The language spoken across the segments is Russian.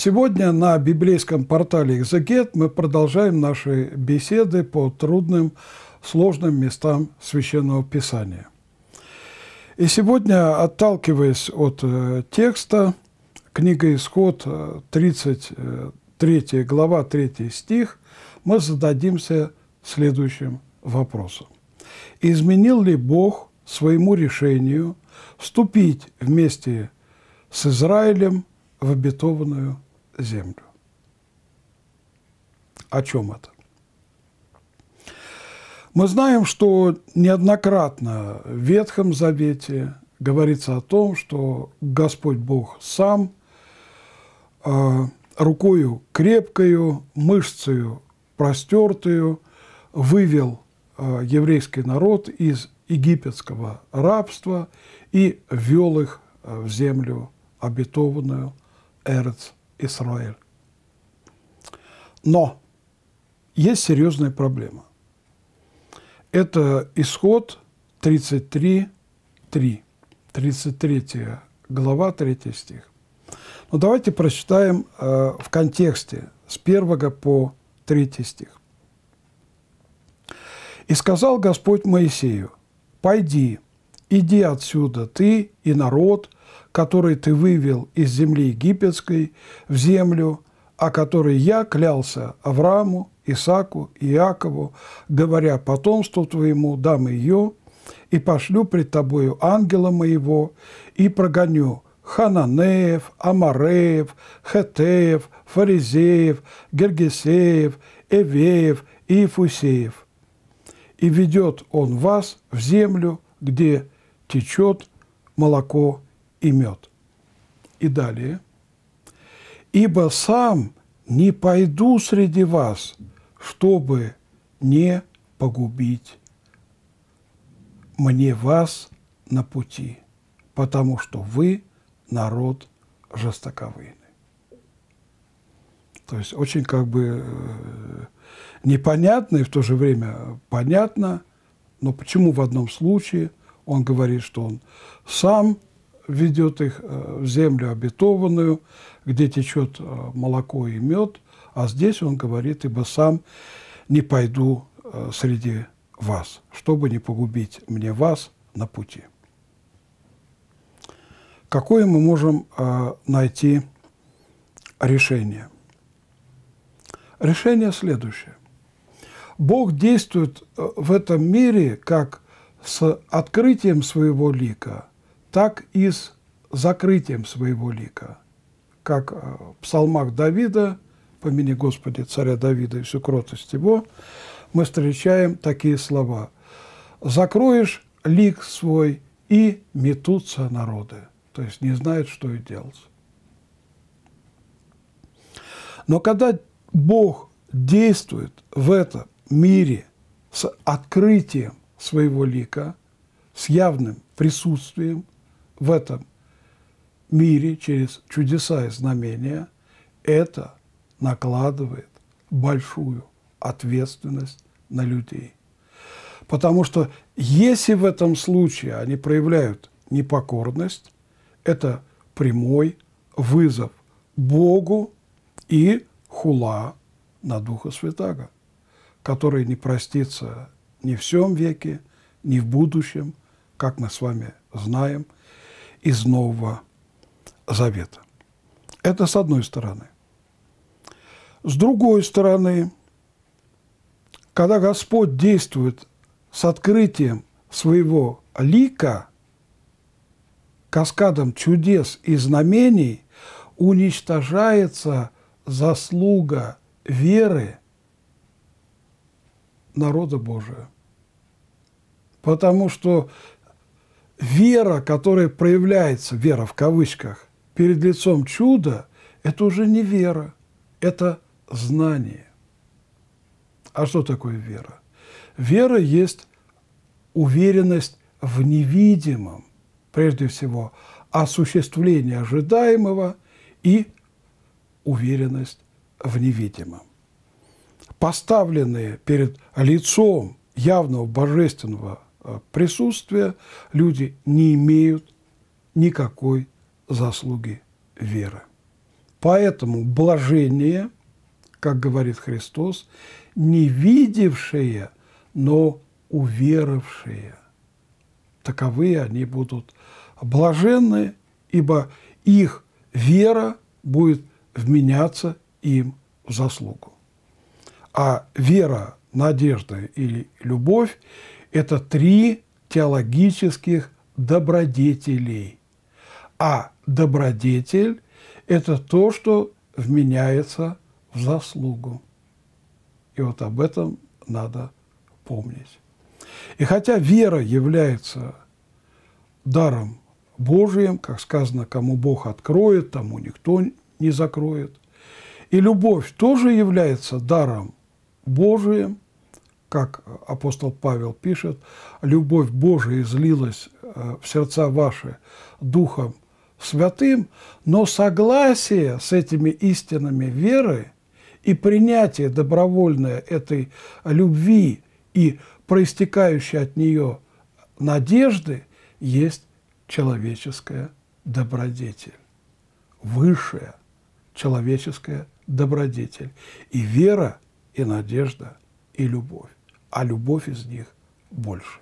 Сегодня на библейском портале «Экзегет» мы продолжаем наши беседы по трудным, сложным местам Священного Писания. И сегодня, отталкиваясь от текста, книга Исход, 33 глава, 3 стих, мы зададимся следующим вопросом. Изменил ли Бог своему решению вступить вместе с Израилем в обетованную землю? О чем это? Мы знаем, что неоднократно в Ветхом Завете говорится о том, что Господь Бог сам рукою крепкою, мышцею простертую вывел еврейский народ из египетского рабства и ввел их в землю обетованную, Эрец Исраэль. Но есть серьезная проблема. Это Исход 33 глава, 3 стих. Но давайте прочитаем в контексте с 1 по 3 стих. «И сказал Господь Моисею: пойди, иди отсюда, ты и народ, который ты вывел из земли египетской в землю, о которой я клялся Аврааму, Исааку и Иакову, говоря: потомству твоему дам ее, и пошлю пред тобою ангела моего, и прогоню Хананеев, Амареев, Хеттеев, Фаризеев, Гергесеев, Эвеев и Ефусеев. И ведет он вас в землю, где течет молоко и мед». И далее. «Ибо сам не пойду среди вас, чтобы не погубить мне вас на пути, потому что вы народ жестоковыйный». То есть очень непонятно и в то же время понятно, но почему в одном случае он говорит, что он сам ведет их в землю обетованную, где течет молоко и мед, а здесь он говорит: «Ибо сам не пойду среди вас, чтобы не погубить мне вас на пути». Какое мы можем найти решение? Решение следующее. Бог действует в этом мире как с открытием своего лика, так и с закрытием своего лика. Как в псалмах Давида, «Помяни, Господи, царя Давида и всю кротость его», мы встречаем такие слова: «Закроешь лик свой, и метутся народы», то есть не знают, что и делать. Но когда Бог действует в этом мире с открытием своего лика, с явным присутствием в этом мире через чудеса и знамения, это накладывает большую ответственность на людей. Потому что если в этом случае они проявляют непокорность, это прямой вызов Богу и хула на Духа Святаго, который не простится ни в сем веке, ни в будущем, как мы с вами знаем из Нового Завета. Это с одной стороны. С другой стороны, когда Господь действует с открытием своего лика, каскадом чудес и знамений, уничтожается заслуга веры народа Божия. Потому что вера, которая проявляется, вера в кавычках, перед лицом чуда, это уже не вера, это знание. А что такое вера? Вера есть уверенность в невидимом, прежде всего, осуществление ожидаемого и уверенность в невидимом. Поставленные перед лицом явного божественного присутствия, люди не имеют никакой заслуги веры. Поэтому блажение, как говорит Христос, не видевшие, но уверовавшие. Таковые они будут блаженны, ибо их вера будет вменяться им в заслугу. А вера, надежда и любовь – это три теологических добродетелей. А добродетель – это то, что вменяется в заслугу. И вот об этом надо помнить. И хотя вера является даром Божиим, как сказано, кому Бог откроет, тому никто не закроет, и любовь тоже является даром Божиим, как апостол Павел пишет, «Любовь Божия излилась в сердца ваши Духом Святым», но согласие с этими истинами веры и принятие добровольное этой любви и проистекающей от нее надежды есть человеческая добродетель, высшая человеческая добродетель. И вера, и надежда, и любовь. А любовь из них больше.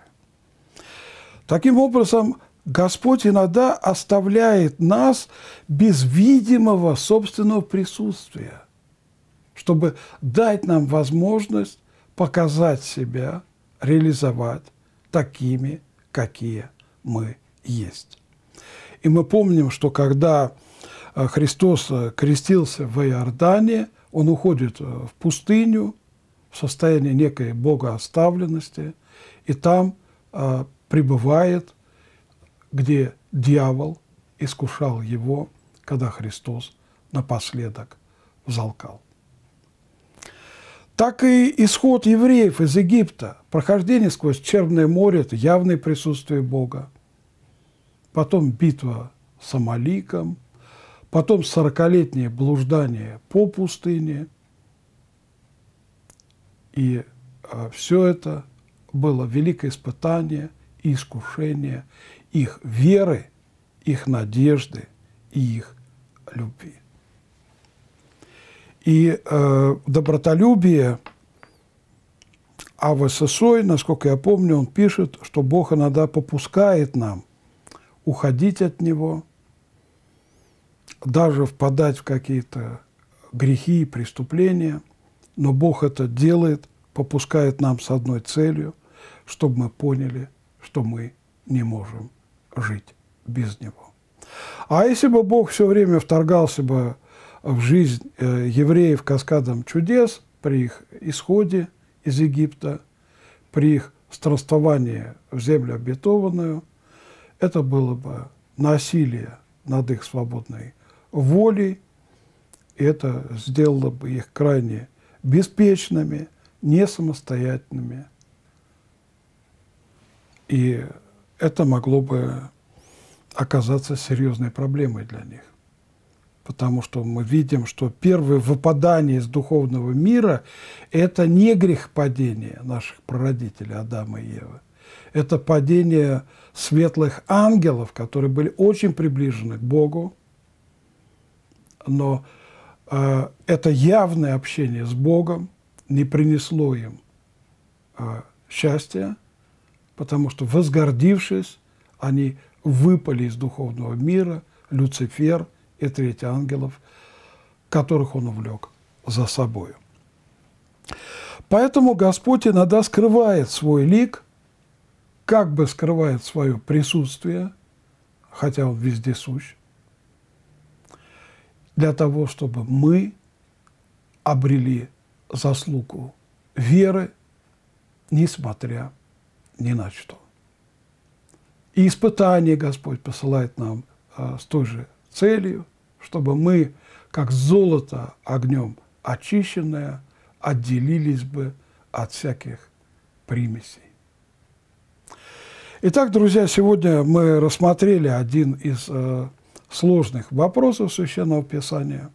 Таким образом, Господь иногда оставляет нас без видимого собственного присутствия, чтобы дать нам возможность показать себя, реализовать такими, какие мы есть. И мы помним, что когда Христос крестился в Иордане, Он уходит в пустыню в состоянии некой богооставленности, и там пребывает, где дьявол искушал Его, когда Христос напоследок взалкал. Так и исход евреев из Египта, прохождение сквозь Черное море – это явное присутствие Бога. Потом битва с Амаликом, потом 40-летнее блуждание по пустыне. И все это было великое испытание и искушение их веры, их надежды и их любви. И добротолюбие Аве Сосой, насколько я помню, он пишет, что Бог иногда попускает нам уходить от Него, даже впадать в какие-то грехи и преступления, но Бог это делает, попускает нам с одной целью, чтобы мы поняли, что мы не можем жить без Него. А если бы Бог все время вторгался бы в жизнь евреев каскадом чудес при их исходе из Египта, при их странствовании в землю обетованную, это было бы насилие над их свободной волей, и это сделало бы их крайне беспечными, не самостоятельными. И это могло бы оказаться серьезной проблемой для них. Потому что мы видим, что первое выпадание из духовного мира – это не грехопадение наших прародителей Адама и Евы. Это падение светлых ангелов, которые были очень приближены к Богу. Но это явное общение с Богом не принесло им счастья, потому что, возгордившись, они выпали из духовного мира, Люцифер и третий ангелов, которых он увлек за собою. Поэтому Господь иногда скрывает свой лик, как бы скрывает свое присутствие, хотя Он вездесущ, для того, чтобы мы обрели заслугу веры, несмотря ни на что. И испытания Господь посылает нам с той же целью, чтобы мы, как золото огнем очищенное, отделились бы от всяких примесей. Итак, друзья, сегодня мы рассмотрели один из сложных вопросов Священного Писания.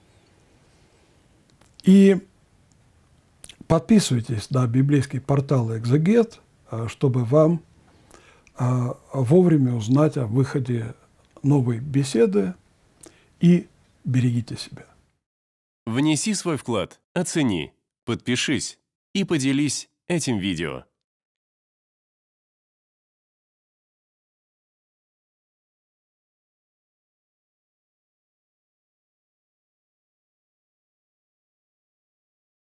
И подписывайтесь на библейский портал «Экзегет», чтобы вам вовремя узнать о выходе новой беседы и Берегите себя. Внеси свой вклад, оцени, подпишись и поделись этим видео.